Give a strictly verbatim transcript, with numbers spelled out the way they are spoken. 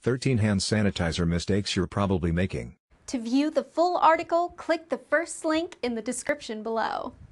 thirteen hand sanitizer mistakes you're probably making. To view the full article, click the first link in the description below.